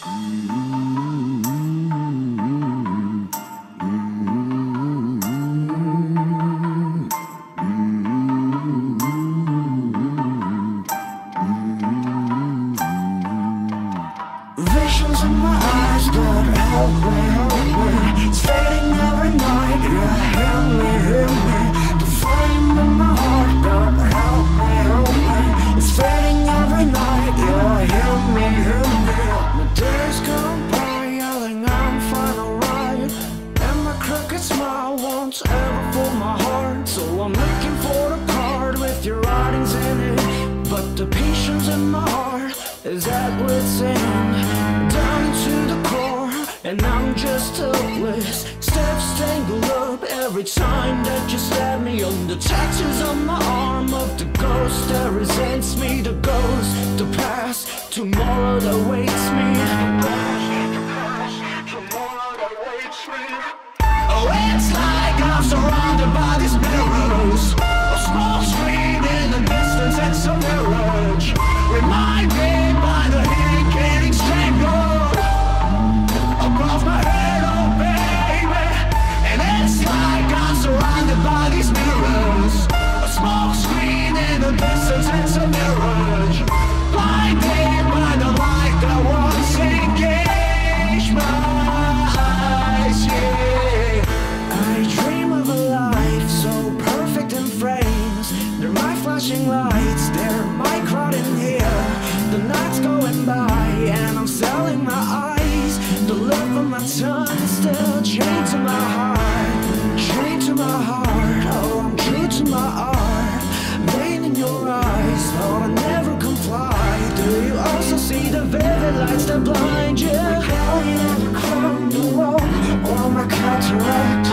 Visions in my eyes, God help me, help me. It's fading every night, yeah, help me. The flame in my heart, God help me. It's fading every night, yeah, help me. My days go by, yelling I'm fine, alright. And my crooked smile won't ever fool my heart. So I'm looking for the card with your writings in it. But the patience in my heart is at wit's end, down to the core, and I'm just helpless. Steps tangle up every time that you stab me. On the tattoos on my arm of the ghost that resents me. The ghost, the past, tomorrow that waits me. Tomorrow that waits me. Oh, it's like I'm surrounded by these mirrors. A small screen in the distance and some mirage. Reminded by the heat getting strangled above my head, oh baby. And it's like I'm surrounded by these mirrors. A small screen in the distance and some mirage. Blinded by the light that once engaged my eyes, yeah. I dream of a life so perfect in frames. They're my flashing lights, they're my crowd in here. The night's going by and I'm selling my eyes. The love of my tongue still chained to my heart. Chained to my heart, oh I'm true to my art. Vein in your eyes, thought I'd never comply. Do you also see the vivid lights that blind you? How you never crumble, or my cataract.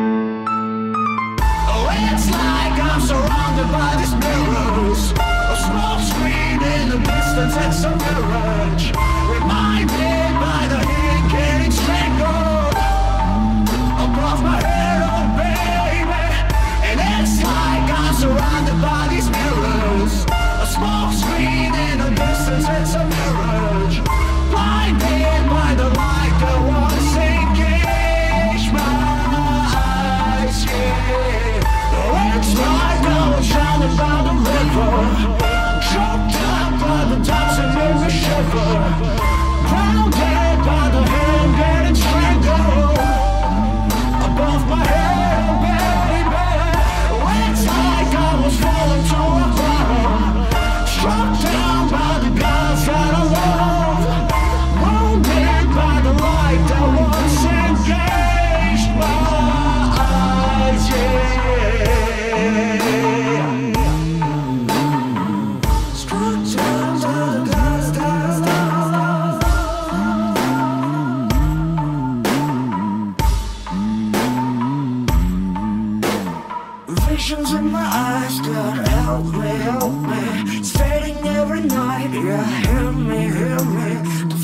Oh, it's like I'm surrounded by these mirrors. A small screen in the distance and some mirage. Reminded by the heat getting strangled above my head, oh baby. And it's like I'm surrounded by these mirrors. A small screen in the distance and some mirage. Blinded by the light that once engaged my eyes, yeah. It's like I was drowning by the river, choked up by the dots and made me shiver. Grounded by the hand getting strangled above my head, oh baby. It's like I was falling to a bottom, struck down by the gods that I love. Wounded by the light that once engaged my eyes, yeah. Visions in my eyes, God help me. It's fading every night, yeah, hear me. The